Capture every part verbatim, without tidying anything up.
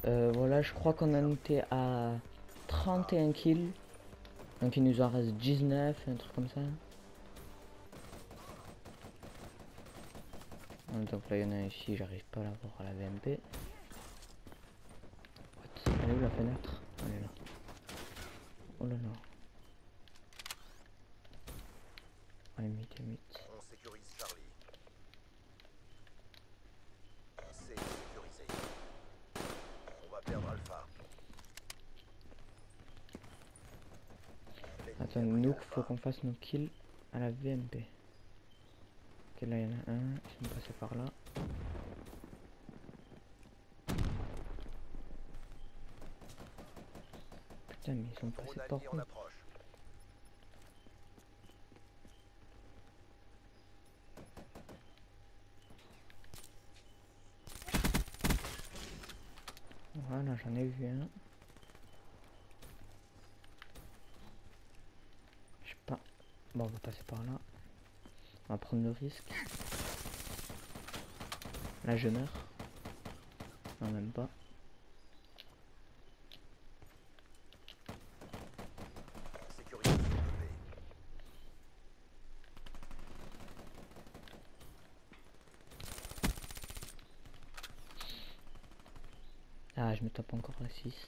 Euh, voilà, je crois qu'on en était à trente et un kills. Donc il nous en reste dix-neuf, un truc comme ça. Donc là il y en a un ici, j'arrive pas à l'avoir à la V M P. What? Elle est où la fenêtre? Elle est là. Oh là là. Ah, mythe, mythe. On sécurise Charlie. C'est sécurisé. On va perdre Alpha. Attends, nous, faut qu'on fasse nos kills à la V M P. Ok, là il y en a un, ils sont passés par là. Putain, mais ils sont passés par où? Voilà, j'en ai vu un. Je sais pas. Bon, on va passer par là. On va prendre le risque. Là, je meurs. Non, même pas. Sécurisé. Ah, je me tape encore l'assist.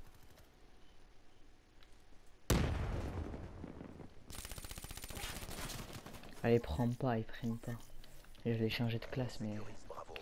Allez, prends pas, ils prennent pas. Et je l'ai changé de classe, mais... Bravo.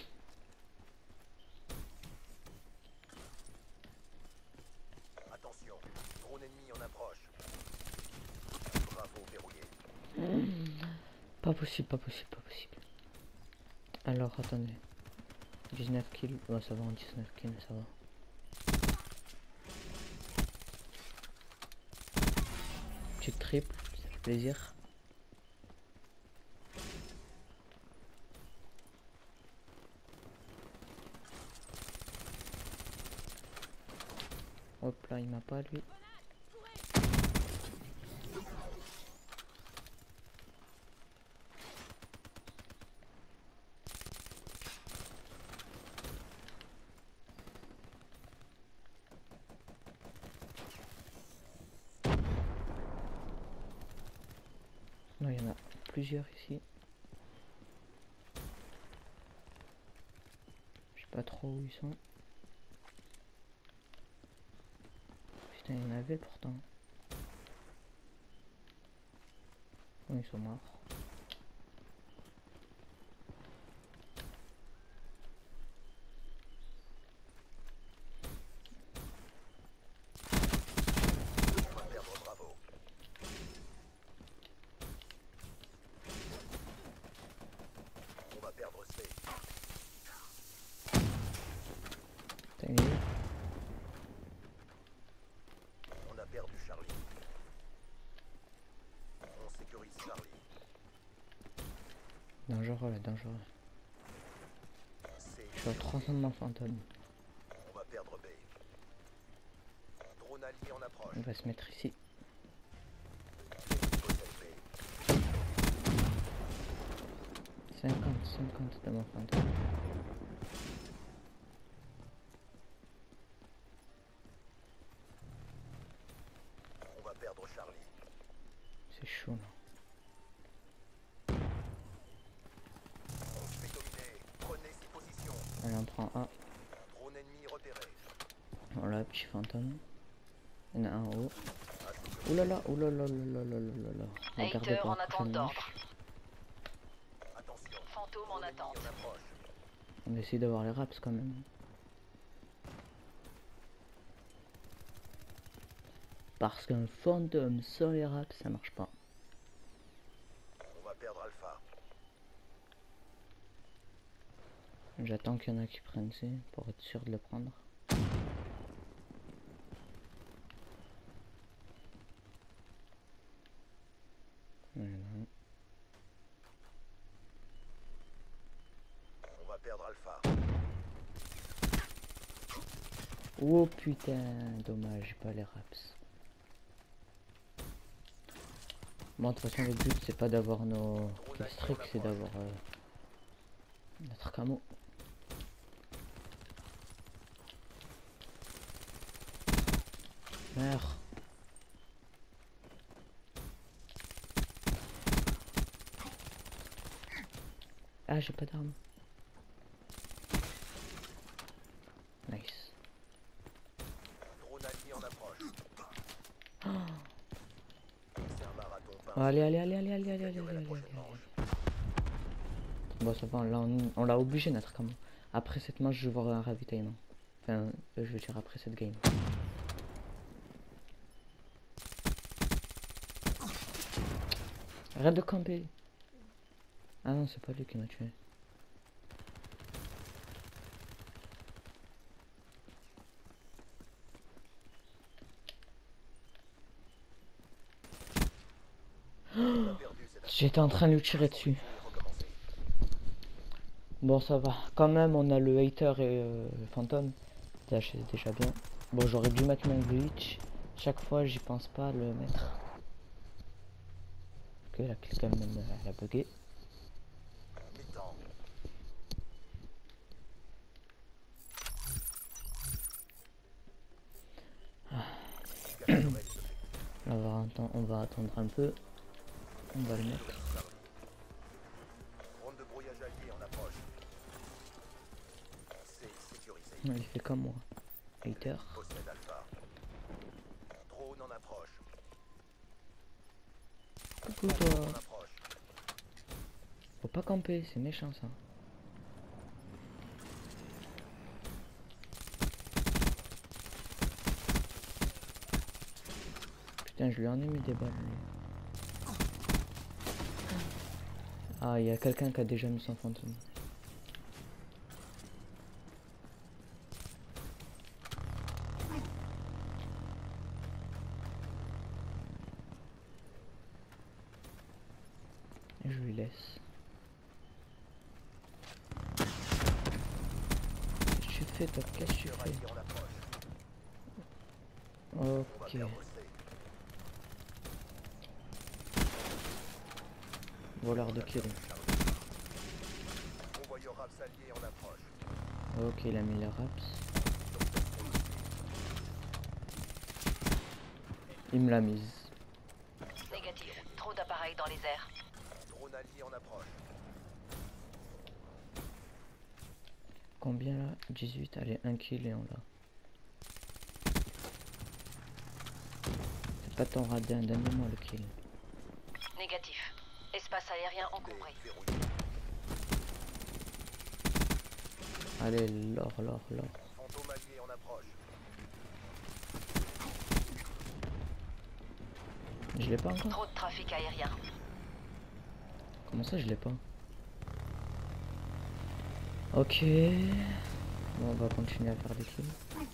Attention, drone ennemi en approche. Bravo, verrouillé. Pas possible, pas possible, pas possible. Alors, attendez. dix-neuf kills. Oh, ça va en dix-neuf kills, ça va. Petite triple, ça fait plaisir. Hop là, il m'a pas lui. Non, il y en a plusieurs ici. Je sais pas trop où ils sont. Putain, il y en avait pourtant. Oh, ils sont morts. On va perdre Bravo. On va perdre C. Putain, il est où? On a perdu Charlie. On sécurise Charlie. Dangereux là, dangereux. C. Je suis à trois cents de mon fantôme. On va perdre B. Drone allié en approche. On va se mettre ici. cinquante, cinquante de mon fantôme. On va perdre Charlie. C'est chaud là. On se fait dominer. Prenez ses positions. Allez, on prend un. Drone ennemi repéré. Voilà, petit fantôme. Il y en a un en haut. Oulala, oulala, oulala, oulala. Regardez Hater pour en la attente prochaine d'ordre. manche. Attention. Fantôme en Drone ennemi attente. en approche. On essaie d'avoir les raps quand même. Parce qu'un fantôme sans les raps, ça marche pas. On va perdre Alpha. J'attends qu'il y en a qui prennent C pour être sûr de le prendre. Voilà. On va perdre Alpha. Oh putain, dommage, j'ai pas les raps. Bon, de toute façon, le but c'est pas d'avoir nos streaks, c'est d'avoir euh, notre camo. Merde. Ah, j'ai pas d'arme. Nice. Drone allié en approche. Oh. C'est un marathon. Oh, allez, allez, allez, allez, allez, allez, allez, allez, allez, allez. Bon, ça va, là, on, on l'a obligé d'être comme. Après cette match, je vais voir un ravitaillement. Enfin, euh, je veux dire après cette game. Arrête de camper. Ah non, c'est pas lui qui m'a tué. J'étais en train de lui tirer dessus. Bon, ça va. Quand même, on a le hater et euh, le fantôme. C'est déjà bien. Bon, j'aurais dû mettre mon glitch. Chaque fois, j'y pense pas à le mettre. Ok, la clé quand même, elle a bugué. On va, attendre, on va attendre un peu. On va le mettre. Drone de brouillage allié en approche. C'est sécurisé. Il fait comme moi. Hater. Possède Alpha. Drone en approche. Coucou toi. Faut pas camper, c'est méchant ça. Putain, je lui en ai mis des balles. Lui. Ah, il y a quelqu'un qui a déjà mis son fantôme. Et je lui laisse. Qu'est-ce que tu fais toi? Qu'est-ce que tu fais? Ok. Voleur de kill. Ok, il a mis les raps. Il me l'a mise. Négatif. Trop d'appareils dans les airs. Drone allié en approche. Combien là? dix-huit. Allez, un kill et on l'a. C'est pas ton radin, donne-moi le kill. Négatif. Espace aérien encombré. Allez, l'or, l'or, l'or. Fantôme allié en approche. Je l'ai pas encore. Trop de trafic aérien. Comment ça, je l'ai pas? Ok. Bon, on va continuer à faire des kills.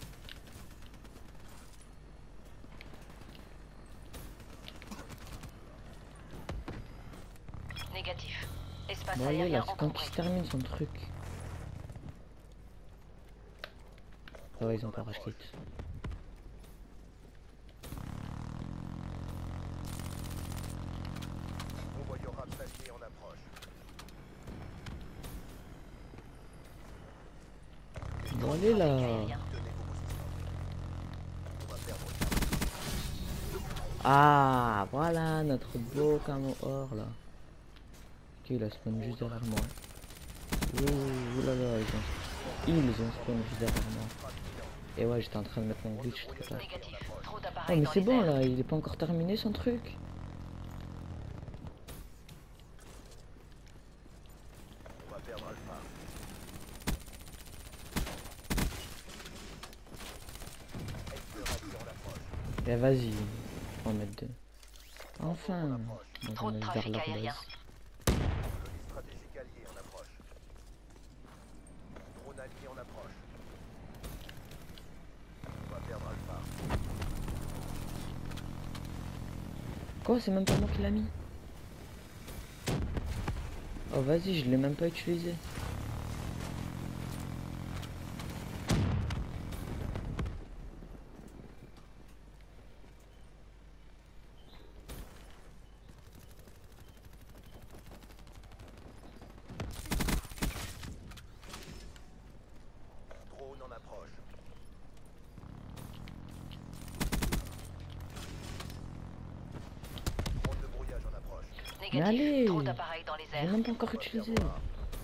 Négatif. Espace Bon, allez, aérien là, c'est quand encombré. il se termine son truc. Ah ouais, ils ont pas rush kit. Convoyeur allié en approche. Bon, allez là. Ah, voilà notre beau camo or là. Ok, il a spawn juste derrière moi. Ouh, ouh là là, ils ont, ils ont spawn juste derrière moi. Et ouais, j'étais en train de mettre mon glitch tout à l'heure. Négatif. Trop Oh, d'appareils mais dans c'est les bon airs. là, il est pas encore terminé son truc. On va perdre Alpha. Et vas-y, on va en mettre deux. Enfin, on Trop va de mettre vers trafic leur aérien. base. Colis stratégique allié en approche. Drone allié en approche. On va perdre Alpha. Quoi, c'est même pas moi qui l'a mis? Oh vas-y, je l'ai même pas utilisé. Drone en approche. Négatif. allez. Trop d'appareils dans les J'ai airs. même pas encore utilisé. C'est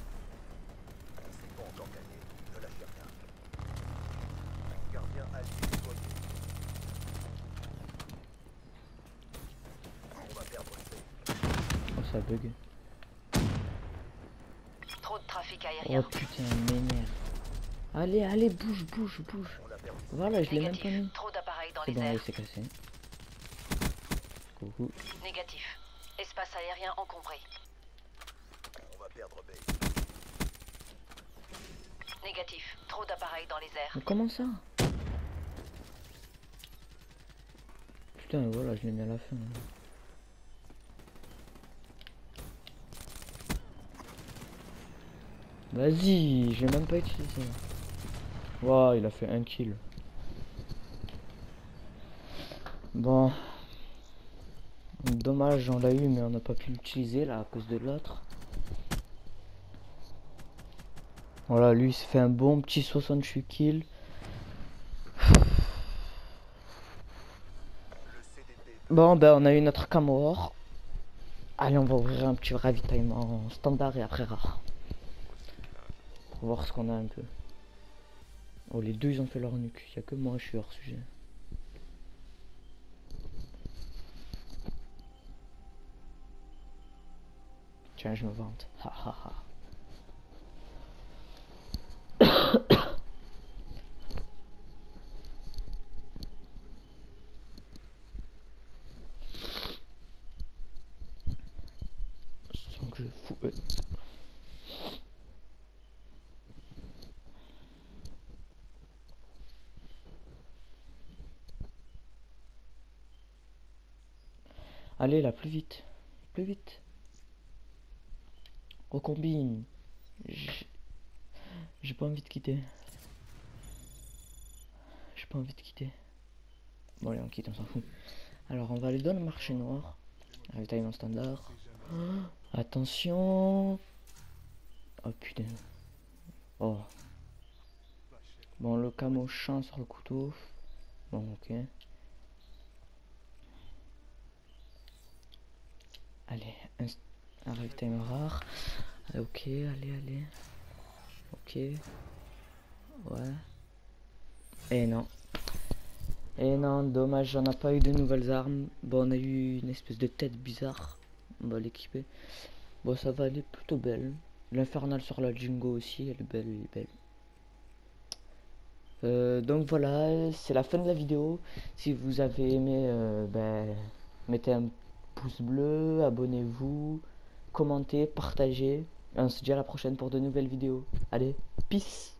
pas encore gagné. Ne lâchez rien. Gardien allié déployé. On va perdre le B. Oh, ça bug. Trop de trafic Oh aérien. putain, il m'énerve. Allez, allez, bouge, bouge, bouge. On a perdu. Voilà, je l'ai même pas Négatif. mis. Trop d'appareils dans C'est les bon, il airs. s'est cassé. Coucou. Négatif. Espace aérien encombré. On va perdre B. Négatif. Trop d'appareils dans les airs. Mais comment ça? Putain, voilà, je l'ai mis à la fin. Vas-y, je l'ai même pas utilisé. Waouh, il a fait un kill. Bon. Dommage, on l'a eu, mais on n'a pas pu l'utiliser là à cause de l'autre. Voilà, lui il s'est fait un bon petit soixante-huit kills. Le C D P. Bon, ben on a eu notre camo or. Allez, on va ouvrir un petit ravitaillement standard et après rare. Pour voir ce qu'on a un peu. Oh, les deux ils ont fait leur nuque. Il n'y a que moi, je suis hors sujet. Tiens, je me vante. Ha ha ha. Sans que je fous. euh. Allez là, plus vite. Plus vite. Recombine. J'ai j'ai pas envie de quitter. J'ai pas envie de quitter. Bon allez, on quitte, on s'en fout. Alors on va aller dans le marché noir. Ravitaillement standard. Oh, attention. Oh putain. Oh. Bon, le camo champ sur le couteau. Bon, ok. Allez, un, un ravitaillement rare. Ok, allez, allez. Ok. Ouais. Et non. Et non, dommage, j'en ai pas eu de nouvelles armes. Bon, on a eu une espèce de tête bizarre. On va l'équiper. Bon, ça va, elle est plutôt belle. L'infernal sur la Jingo aussi, elle est belle, elle est belle. Euh, donc voilà, c'est la fin de la vidéo. Si vous avez aimé, euh, ben, mettez un pouce bleu, abonnez-vous, commentez, partagez. Et on se dit à la prochaine pour de nouvelles vidéos. Allez, peace!